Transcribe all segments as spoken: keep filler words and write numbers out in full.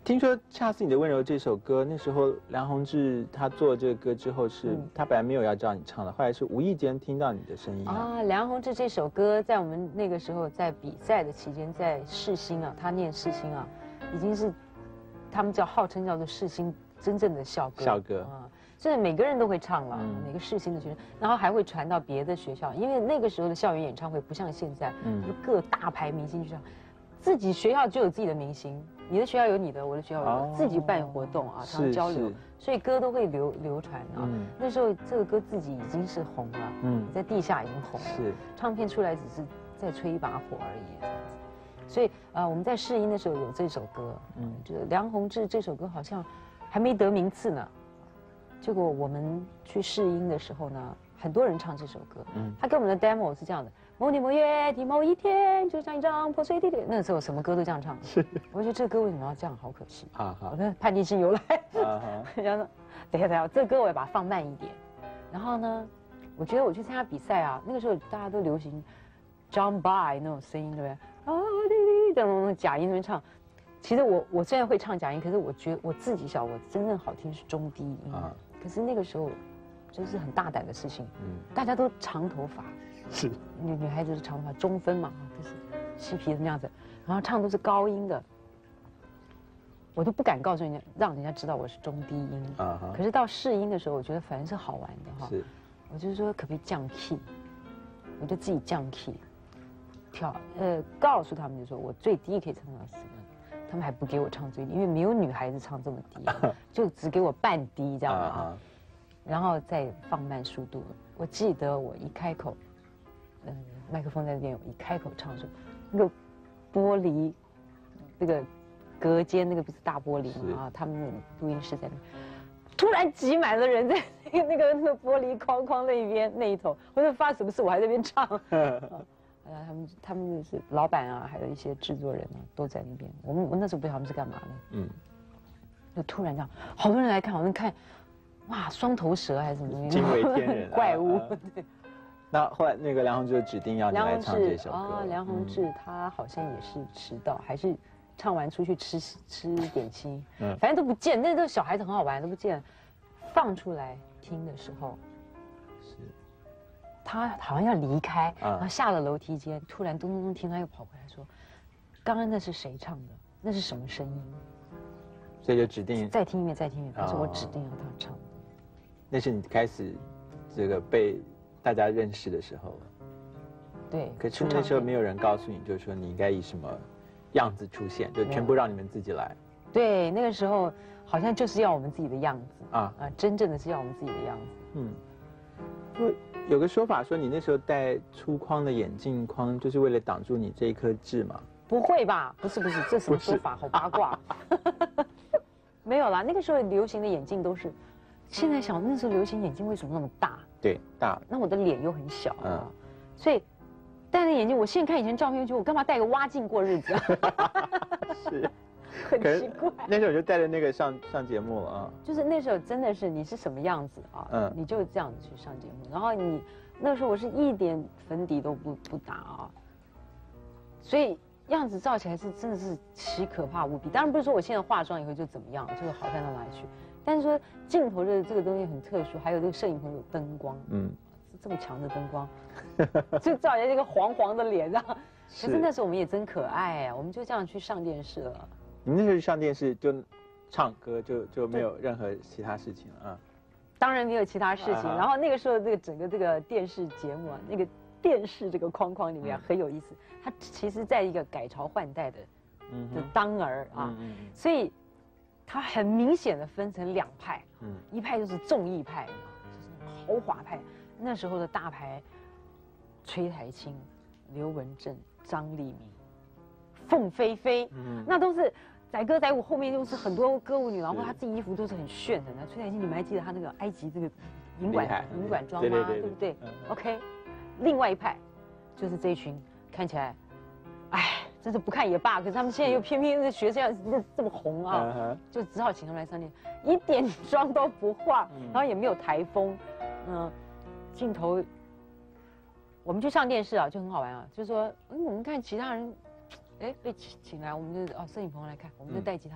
听说《恰似你的温柔》这首歌，那时候梁弘志他做这个歌之后是， 嗯他本来没有要叫你唱的，后来是无意间听到你的声音啊。 啊，梁弘志这首歌在我们那个时候在比赛的期间，在世新啊，他念世新啊，已经是他们叫号称叫做世新真正的校歌。 校歌啊，就是每个人都会唱了， 嗯每个世新的学生，然后还会传到别的学校，因为那个时候的校园演唱会不像现在， 嗯嗯，各大牌明星去唱，自己学校就有自己的明星。你的学校有你的，我的学校有我的， 哦自己办活动啊，常常交流是， 所以歌都会流流传啊。 嗯那时候这个歌自己已经是红了， 嗯在地下已经红了， 是唱片出来只是再吹一把火而已，这样子。所以呃，我们在试音的时候有这首歌， 嗯嗯，就是梁弘志这首歌好像还没得名次呢，结果我们去试音的时候呢，很多人唱这首歌， 嗯嗯，他给我们的 demo 是这样的。某年某月的某一天，就像一张破碎的脸。那个时候什么歌都这样唱， 是我觉得这个歌为什么要这样，好可惜。 啊好我的叛逆心由来。 啊哈然后说，等一下等一下，这个歌我要把它放慢一点。然后呢，我觉得我去参加比赛啊，那个时候大家都流行 John By 那种声音，对不对？啊滴滴这种假音那边唱。其实我我虽然会唱假音，可是我觉得我自己晓得我真正好听是中低音。 啊可是那个时候，就是很大胆的事情， 嗯大家都长头发。 是女女孩子是长头发，中分嘛，就是细皮的那样子，然后唱都是高音的，我都不敢告诉人家，让人家知道我是中低音。 啊哈可是到试音的时候，我觉得反正是好玩的哈。 是我就说可不可以降 key，我就自己降 key，调呃告诉他们就说我最低可以唱到什么，他们还不给我唱最低，因为没有女孩子唱这么低，就只给我半低这样的啊。然后再放慢速度。我记得我一开口，嗯，麦克风在那边，我一开口唱的时候，那个玻璃，那个隔间那个不是大玻璃嘛啊，他们录音室在那，突然挤满了人在那个那个那个玻璃框框那一边那一头，我说发生什么事？我还在那边唱。呃，他们他们是老板啊，还有一些制作人啊，都在那边。我们我那时候不知道他们是干嘛的，嗯，就突然这样，好多人来看，好多人看。哇，双头蛇还是什么东西？ 惊为天人， 怪物。 啊啊、那后来那个梁弘志就指定要你来唱这首歌。 啊，梁弘志他好像也是迟到，还是唱完出去吃吃点心，嗯，反正都不见。那时候小孩子很好玩，都不见。放出来听的时候，是，他好像要离开，啊、然后下了楼梯间，突然咚咚咚听他又跑回来说：“刚刚那是谁唱的？那是什么声音？” 所以就指定再听一遍，再听一遍。他说我指定要他唱。 那是你开始这个被大家认识的时候了。 对。 可是那时候没有人告诉你，就是说你应该以什么样子出现，就全部让你们自己来。 对，那个时候好像就是要我们自己的样子啊啊，真正的是要我们自己的样子。 嗯。我有个说法说你那时候戴粗框的眼镜框，就是为了挡住你这一颗痣嘛？ 不会吧？不是不是，这什么说法？好八卦。没有啦，那个时候流行的眼镜都是。现在想那时候流行眼镜为什么那么大？ 对，大。 那我的脸又很小啊，嗯、所以戴那眼镜，我现在看以前照片，就我干嘛戴个蛙镜过日子、啊？ 是， 很奇怪。 那时候我就戴着那个上上节目了啊。 就是那时候真的是你是什么样子啊？嗯，你就这样子去上节目，然后你那时候我是一点粉底都不不打啊，所以样子照起来是真的是奇可怕无比。当然不是说我现在化妆以后就怎么样，就是好看到哪里去。但是说镜头的这个东西很特殊，还有这个摄影棚有灯光，嗯，这么强的灯光，就照起来这个黄黄的脸上。可是那时候我们也真可爱啊，我们就这样去上电视了。 你那时候去上电视就唱歌，就就没有任何其他事情了啊？ 当然没有其他事情。然后那个时候这个整个这个电视节目啊，那个电视这个框框里面很有意思，它其实在一个改朝换代的的当儿啊，所以。它很明显的分成两派，嗯，一派就是综艺派，就是豪华派。那时候的大牌，崔台青、刘文正、张丽敏、凤飞飞，嗯，那都是载歌载舞，后面又是很多歌舞女，然后她自己衣服都是很炫的。那崔台青，你们还记得她那个埃及这个银管银管装吗？对, 对, 对, 对不对、嗯、？OK， 另外一派就是这一群看起来，哎。真是不看也罢，可是他们现在又偏偏这学生这这么红啊， uh huh. 就只好请他们来上电，一点妆都不化，然后也没有台风，嗯，镜头，我们去上电视啊，就很好玩啊，就是说，嗯，我们看其他人，哎，被请请来，我们就哦，摄影棚来看，我们就带吉他，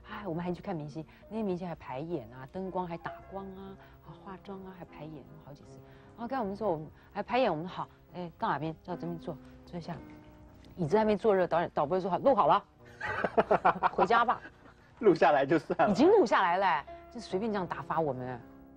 哎，我们还去看明星，那些明星还排演啊，灯光还打光啊，啊化妆啊，还排演好几次。然后跟我们说，我们还排演，我们好，哎，到哪边？到这边坐，坐一下，椅子还没坐热，导演导播说好，录好了，回家吧。 录下来就算了， 已经录下来了，就随便这样打发我们。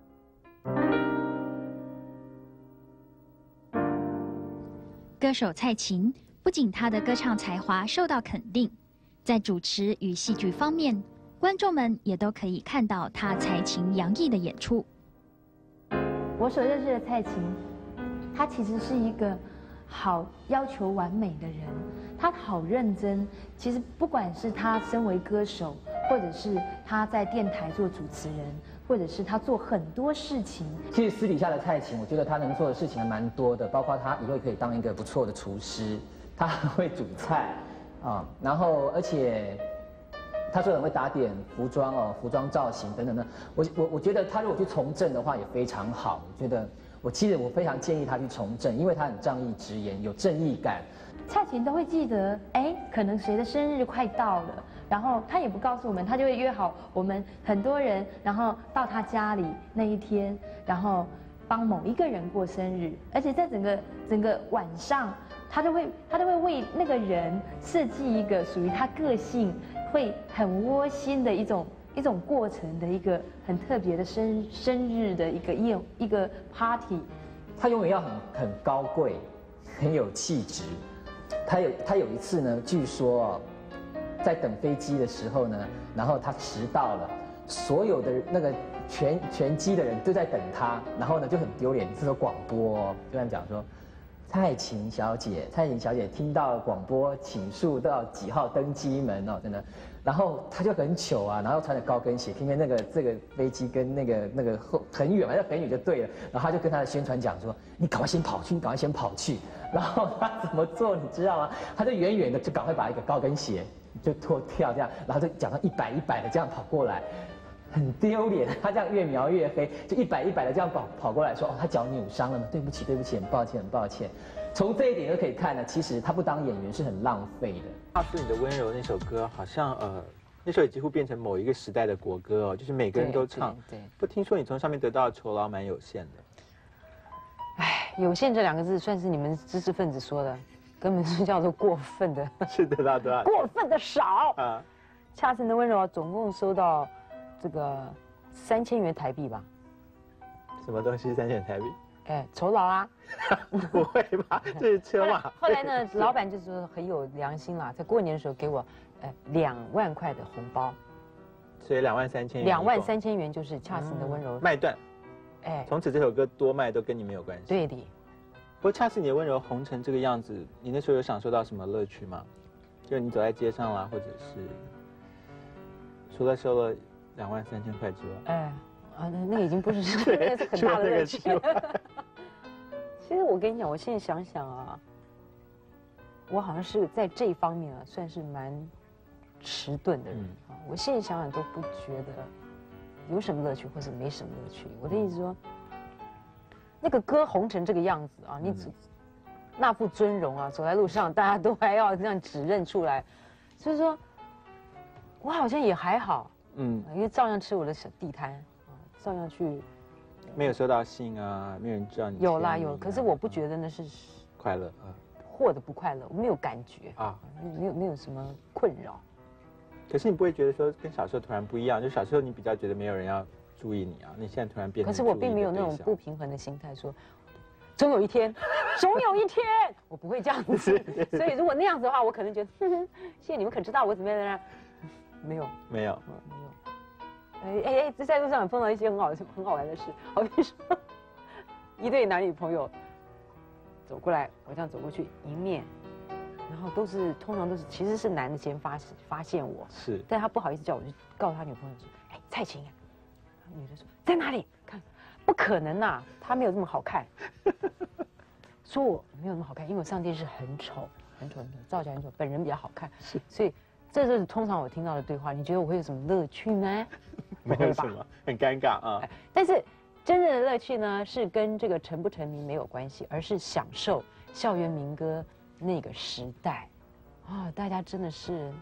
歌手蔡琴不仅她的歌唱才华受到肯定，在主持与戏剧方面，观众们也都可以看到她才情洋溢的演出。 我所认识的蔡琴，她其实是一个好要求完美的人，她好认真。其实不管是她身为歌手，或者是她在电台做主持人，或者是她做很多事情。 其实私底下的蔡琴，我觉得她能做的事情还蛮多的，包括她以后可以当一个不错的厨师，她很会煮菜啊，然后而且她说很会打点服装哦，服装造型等等的。我我我觉得她如果去从政的话也非常好。我觉得我其实我非常建议她去从政，因为她很仗义直言，有正义感。 蔡琴都会记得，哎，可能谁的生日快到了。然后他也不告诉我们，他就会约好我们很多人，然后到他家里那一天，然后帮某一个人过生日，而且在整个整个晚上，他都会他都会为那个人设计一个属于他个性会很窝心的一种一种过程的一个很特别的生生日的一个宴一个 party。 他永远要很很高贵，很有气质。他有他有一次呢，据说。在等飞机的时候呢，然后他迟到了，所有的那个全全机的人都在等他，然后呢就很丢脸，这时候广播、哦、就这样讲说，蔡琴小姐，蔡琴小姐听到广播，请速到几号登机门哦，真的，然后他就很糗啊，然后穿着高跟鞋，偏偏那个这个飞机跟那个那个后很远嘛，要很远就对了，然后他就跟他的宣传讲说，你赶快先跑去，你赶快先跑去，然后他怎么做你知道吗？他就远远的就赶快把一个高跟鞋。就脱掉这样，然后就讲到一百一百的这样跑过来，很丢脸。他这样越描越黑，就一百一百的这样跑跑过来说，哦，他脚扭伤了吗？对不起，对不起，很抱歉，很抱歉。从这一点就可以看呢，其实他不当演员是很浪费的。 告诉你的温柔那首歌，好像呃那时候也几乎变成某一个时代的国歌哦，就是每个人都唱。 对。对不听说你从上面得到的酬劳蛮有限的。 哎，有限这两个字算是你们知识分子说的。根本是叫做过分的， 是得到多少？ 过分的少啊！ 恰似的温柔总共收到这个三千元台币吧？ 什么东西是三千元台币？ 哎，酬劳啊！ 不会吧？这是车嘛？ 后来呢，老板就说很有良心啦，在过年的时候给我呃两万块的红包， 所以两万三千元。 两万三千元就是恰似的温柔卖断。 哎， 从此这首歌多卖都跟你没有关系。 对的。 不过恰似你的温柔红成这个样子，你那时候有享受到什么乐趣吗？就是你走在街上啦，或者是除了收了两万三千块之外， 哎，啊，那那个已经不是那是很大的乐趣。其实我跟你讲，我现在想想啊，我好像是在这一方面啊，算是蛮迟钝的人啊。我现在想想都不觉得有什么乐趣，或者没什么乐趣。我的意思说。那个歌红成这个样子啊，你只、嗯、那副尊容啊，走在路上大家都还要这样指认出来，所以说，我好像也还好，嗯，因为照样吃我的小地摊啊，照样去， 没有收到信啊，没有人知道你、啊、 有啦有，可是我不觉得那是快乐啊， 或者不快乐，我没有感觉啊，没有没有什么困扰。 可是你不会觉得说跟小时候突然不一样？就小时候你比较觉得没有人要。注意你啊！你现在突然变成， 可是我并没有那种不平衡的心态，说总有一天，总有一天，我不会这样子。所以如果那样子的话，我可能觉得，哼哼，谢谢你们，可知道我怎么样呢？没有， 没有， 没有。哎哎哎，在路上也碰到一些很好很好玩的事，好比说，一对男女朋友走过来，我这样走过去，迎面，然后都是通常都是其实是男的先发发现我， 是， 但他不好意思叫我，就告诉他女朋友说，哎，蔡琴。女的说在哪里？看，不可能呐、啊，她没有这么好看。说我没有那么好看，因为我上电视很丑，很丑，很丑，造起来很丑，本人比较好看。是，所以这就是通常我听到的对话。你觉得我会有什么乐趣呢？ 没有什么，很尴尬啊。 但是真正的乐趣呢，是跟这个成不成名没有关系，而是享受校园民歌那个时代啊、哦，大家真的是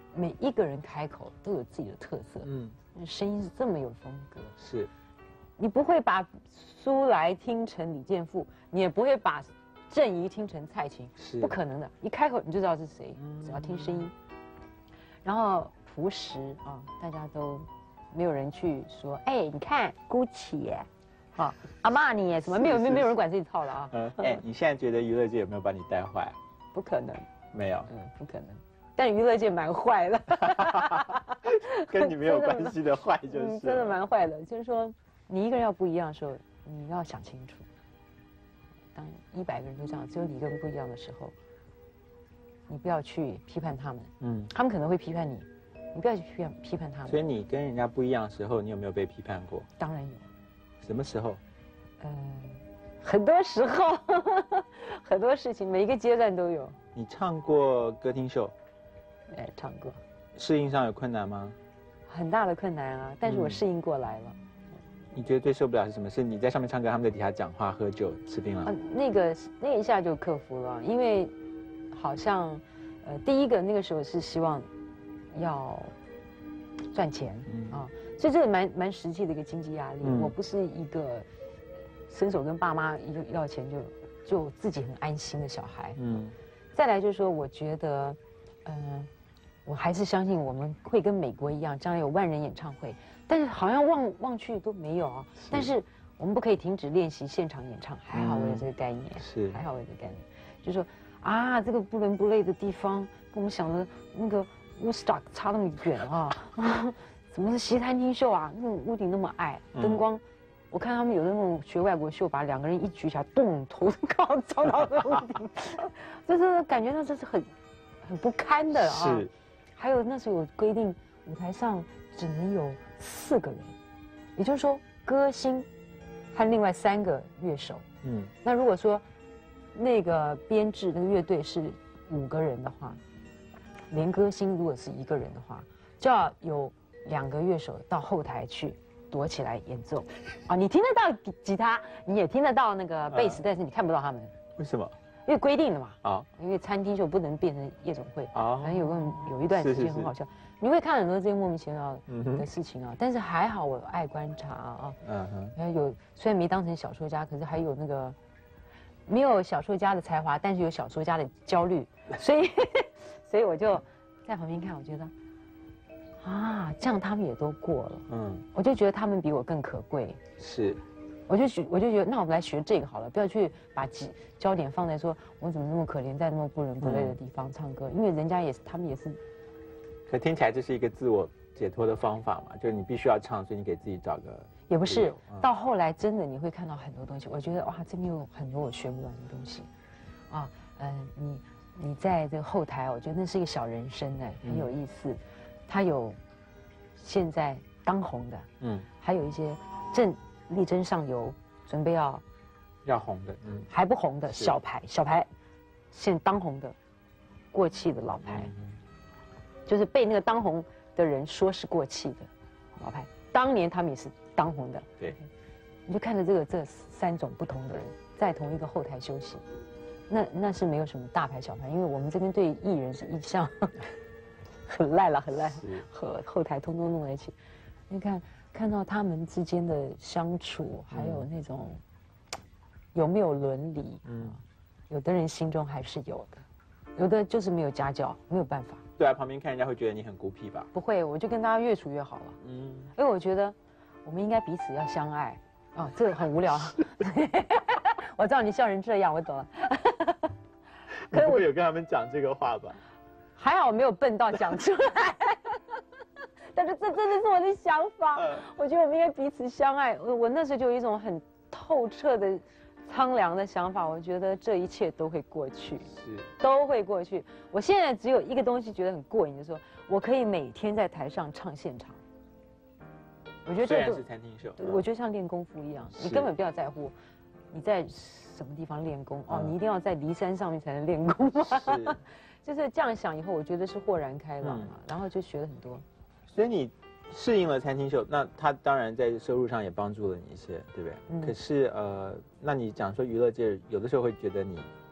每一个人开口都有自己的特色，嗯，声音是这么有风格。 是， 你不会把苏来听成李健富，你也不会把郑怡听成蔡琴，是不可能的。一开口你就知道是谁，嗯、只要听声音。然后朴实啊，大家都没有人去说，哎，你看 Gucci 啊，阿玛尼什么，没有没没有人管这一套了啊。 嗯，哎，你现在觉得娱乐界有没有把你带坏？ 不可能， 没有， 嗯，不可能。但娱乐界蛮坏的， 跟你没有关系的坏就是、嗯， 真的蛮坏的。就是说，你一个人要不一样的时候，你要想清楚。当一百个人都这样，只有你一个人不一样的时候，你不要去批判他们，嗯，他们可能会批判你，你不要去批判批判他们。 所以你跟人家不一样的时候，你有没有被批判过？ 当然有。 什么时候？ 嗯，很多时候，很多事情，每一个阶段都有。 你唱过歌厅秀？ 哎，唱过。 适应上有困难吗？ 很大的困难啊，但是我适应过来了。嗯、 你觉得最受不了是什么？是你在上面唱歌，他们在底下讲话、喝酒、吃槟榔？啊， 那个那一下就克服了，因为好像，呃，第一个那个时候是希望要赚钱、嗯、啊，所以这个蛮蛮实际的一个经济压力。嗯、我不是一个伸手跟爸妈一个要钱就就自己很安心的小孩。嗯，再来就是说，我觉得。嗯、呃，我还是相信我们会跟美国一样，将来有万人演唱会。但是好像望望去都没有啊。但是我们不可以停止练习现场演唱。还好我有这个概念， 是还好我有这个概念，就是说啊，这个不伦不类的地方，跟我们想的那个 Woodstock 差那么远啊！啊，怎么是西餐厅秀啊？那种屋顶那么矮，灯光。嗯，我看他们有的那种学外国秀，把两个人一举起来，咚，头刚撞到那屋顶，就是感觉到这是很。很不堪的啊！ 是， 还有那时候有规定，舞台上只能有四个人，也就是说，歌星和另外三个乐手。嗯，那如果说那个编制那个乐队是五个人的话，连歌星如果是一个人的话，就要有两个乐手到后台去躲起来演奏。啊，你听得到吉他，你也听得到那个贝斯，但是你看不到他们。 为什么？ 因为规定的嘛，啊、 哦， 因为餐厅秀不能变成夜总会，啊、 哦， 好像有个有一段时间很好笑，是是是你会看很多这些莫名其妙的事情啊。嗯、但是还好我爱观察啊，嗯哼，然后有虽然没当成小说家，可是还有那个没有小说家的才华，但是有小说家的焦虑，所以所以我就在旁边看，我觉得啊，这样他们也都过了，嗯，我就觉得他们比我更可贵， 是。 我就学，我就觉得，那我们来学这个好了，不要去把焦点放在说我怎么那么可怜，在那么不伦不类的地方唱歌，嗯、因为人家也是，他们也是。 可听起来这是一个自我解脱的方法嘛，就是你必须要唱，所以你给自己找个。 也不是，嗯、到后来真的你会看到很多东西，我觉得哇，这边有很多我学不完的东西，啊，嗯、呃，你你在这个后台，我觉得那是一个小人生哎，很有意思，他、嗯、有现在当红的，嗯，还有一些正。力争上游，准备要要红的，嗯， 还不红的小牌，小牌，现当红的，过气的老牌，嗯、就是被那个当红的人说是过气的老牌，当年他们也是当红的， 对， 你就看着这个这三种不同的人在同一个后台休息，那那是没有什么大牌小牌，因为我们这边对艺人是一向很烂了，很烂，和后台通通弄在一起，你看。看到他们之间的相处，还有那种、嗯、有没有伦理，嗯，有的人心中还是有的，有的就是没有家教，没有办法。 对啊，旁边看人家会觉得你很孤僻吧？ 不会，我就跟大家越处越好了。嗯，因为我觉得我们应该彼此要相爱。哦，这个很无聊。我知道你笑成这样，我懂了。 可是我有跟他们讲这个话吧？ 还好我没有笨到讲出来。但是这真的是我的想法，嗯、我觉得我们应该彼此相爱。我我那时候就有一种很透彻的苍凉的想法，我觉得这一切都会过去， 是都会过去。我现在只有一个东西觉得很过瘾，就是说我可以每天在台上唱现场。我觉得这个是餐厅秀， 我觉得像练功夫一样，你根本不要在乎你在什么地方练功、嗯、哦，你一定要在骊山上面才能练功。是，就是这样想以后，我觉得是豁然开朗啊，嗯、然后就学了很多。 所以你适应了餐厅秀，那他当然在收入上也帮助了你一些，对不对？嗯、可是呃，那你讲说娱乐界有的时候会觉得你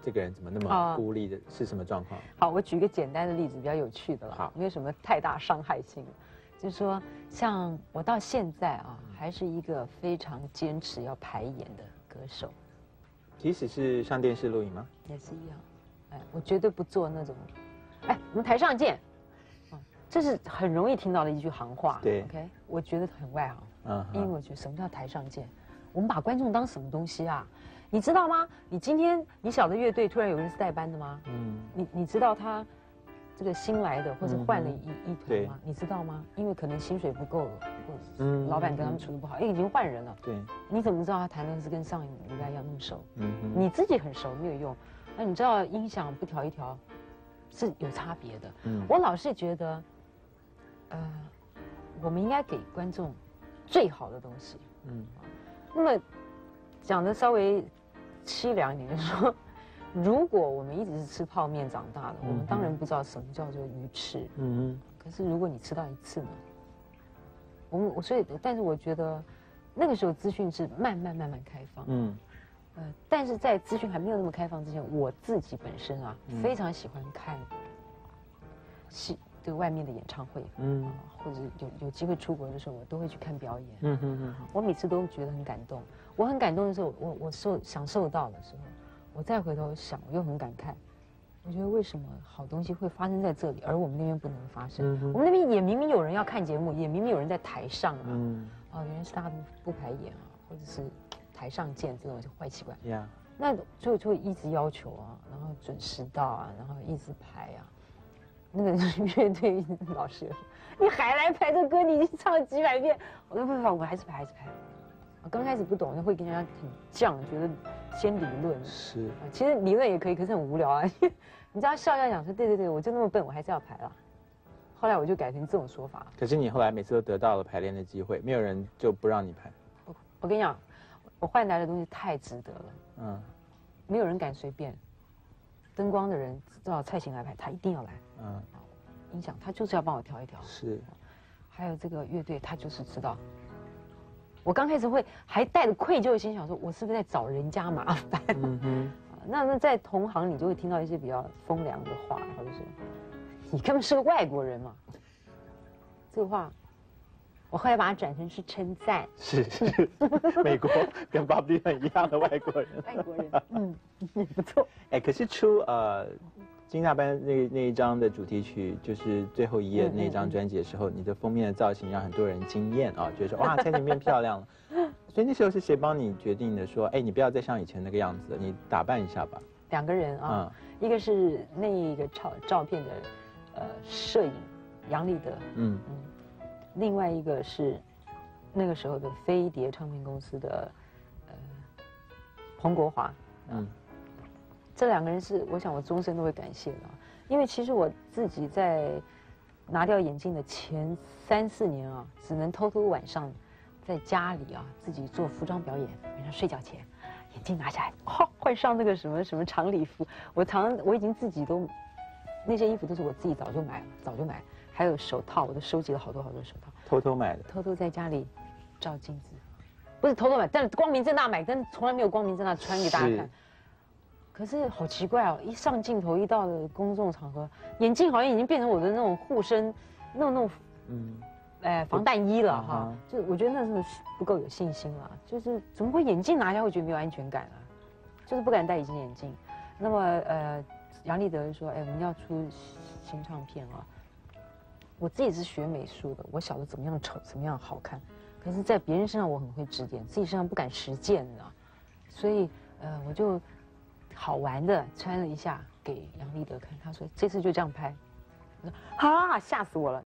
这个人怎么那么孤立的，哦、是什么状况？ 好，我举一个简单的例子，比较有趣的了， 好， 没有什么太大伤害性。就是说，像我到现在啊，还是一个非常坚持要排演的歌手。 即使是上电视录影吗？ 也是一样。哎，我绝对不做那种，哎，我们台上见。啊，这是很容易听到的一句行话。 对 ，OK， 我觉得很外行。 嗯， 因为我觉得什么叫台上见？我们把观众当什么东西啊？你知道吗？你今天你小的乐队突然有人是代班的吗？嗯，你你知道他这个新来的或者换了一一团吗？你知道吗？因为可能薪水不够，或者是老板跟他们处的不好，哎，已经换人了。 对， 你怎么知道他弹的是跟上一礼拜一样那么熟？嗯，你自己很熟没有用。那你知道音响不调一调是有差别的。嗯，我老是觉得，呃，我们应该给观众最好的东西。嗯，那么讲的稍微凄凉一点，就是说，如果我们一直是吃泡面长大的，我们当然不知道什么叫做鱼翅。嗯嗯。可是如果你吃到一次呢，我们我所以，但是我觉得那个时候资讯是慢慢慢慢开放。嗯。呃，但是在资讯还没有那么开放之前，我自己本身啊，嗯、非常喜欢看戏。对外面的演唱会，嗯、呃，或者有有机会出国的时候，我都会去看表演。嗯哼哼，我每次都觉得很感动。我很感动的时候，我我受享受到的时候，我再回头想，我又很感慨。我觉得为什么好东西会发生在这里，而我们那边不能发生？嗯、我们那边也明明有人要看节目，也明明有人在台上啊。嗯。哦，原来是大家不排演啊，或者是台上见这种坏习惯。Yeah. 那就就会一直要求啊，然后准时到啊，然后一直排啊。那个乐队老师说：“你还来排这歌，你已经唱了几百遍。”我说：“不不，我还是排，还是排。”我刚开始不懂，就会跟人家很犟，觉得先理论。 是， 其实理论也可以，可是很无聊啊。你知道笑笑讲说：“对对对，我就那么笨，我还是要排了。”后来我就改成这种说法。 可是你后来每次都得到了排练的机会，没有人就不让你排。 我我跟你讲，我换来的东西太值得了。嗯，没有人敢随便。灯光的人知道蔡琴来排，他一定要来。嗯，音响他就是要帮我调一调。 是， 还有这个乐队，他就是知道。我刚开始会还带着愧疚的心想说，我是不是在找人家麻烦？嗯哼。那那在同行，你就会听到一些比较风凉的话，或者说，你根本是个外国人嘛。这个话，我后来把它转成是称赞。 是是，美国跟 Bob Dylan 一样的外国人。 外国人，嗯，也不错。 哎，可是出呃。金大班那那一张的主题曲，就是最后一页那一张专辑的时候，嗯嗯嗯你的封面的造型让很多人惊艳啊，觉得说哇，蔡琴变漂亮了。所以那时候是谁帮你决定的？说，哎，你不要再像以前那个样子了，你打扮一下吧。 两个人啊，嗯、一个是那个照照片的呃摄影杨立德，嗯嗯，另外一个是那个时候的飞碟唱片公司的呃彭国华，嗯。这两个人是，我想我终身都会感谢的，因为其实我自己在拿掉眼镜的前三四年啊，只能偷偷晚上在家里啊自己做服装表演，晚上睡觉前眼镜拿下来，哦，换上那个什么什么长礼服，我常我已经自己都那些衣服都是我自己早就买了，早就买，还有手套，我都收集了好多好多手套， 偷偷买的， 偷偷在家里照镜子，不是偷偷买，但是光明正大买，但从来没有光明正大穿给大家看。可是好奇怪哦，一上镜头，一到了公众场合，眼镜好像已经变成我的那种护身，那种那种，嗯，哎，防弹衣了哈。就我觉得那真的是不够有信心了，就是怎么会眼镜拿下会觉得没有安全感啊？就是不敢戴隐形眼镜。那么呃，杨立德说，哎，我们要出新唱片啊。我自己是学美术的，我晓得怎么样丑，怎么样好看。可是，在别人身上我很会指点，自己身上不敢实践的，所以呃，我就。好玩的穿了一下给杨立德看，他说这次就这样拍，我说啊吓死我了，